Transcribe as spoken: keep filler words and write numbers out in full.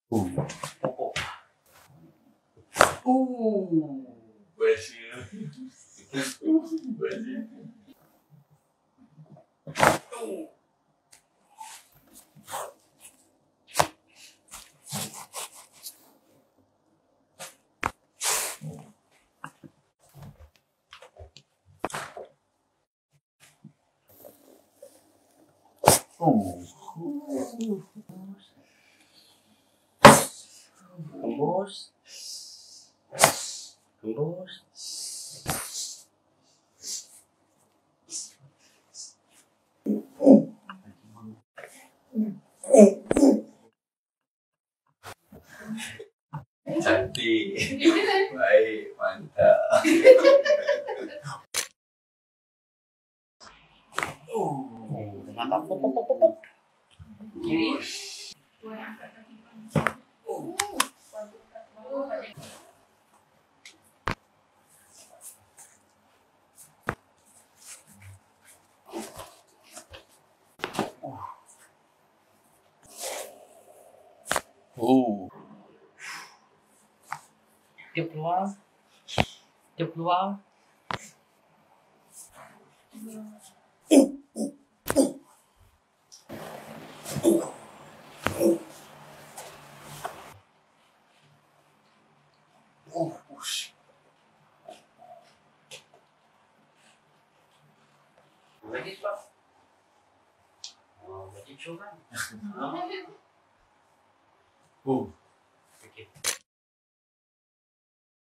Oh. Oh. Oh. Best ya. Best ya. Oh. Kembus. Kembus. Cantik. Baik, mantap. Oh, mantap. Pop pop pop pop. Kiri. Oh. Oh. Dia keluar. Dia keluar. Oh, push. Lagi cepat. Oh, lagi cepat. Oh. Okay.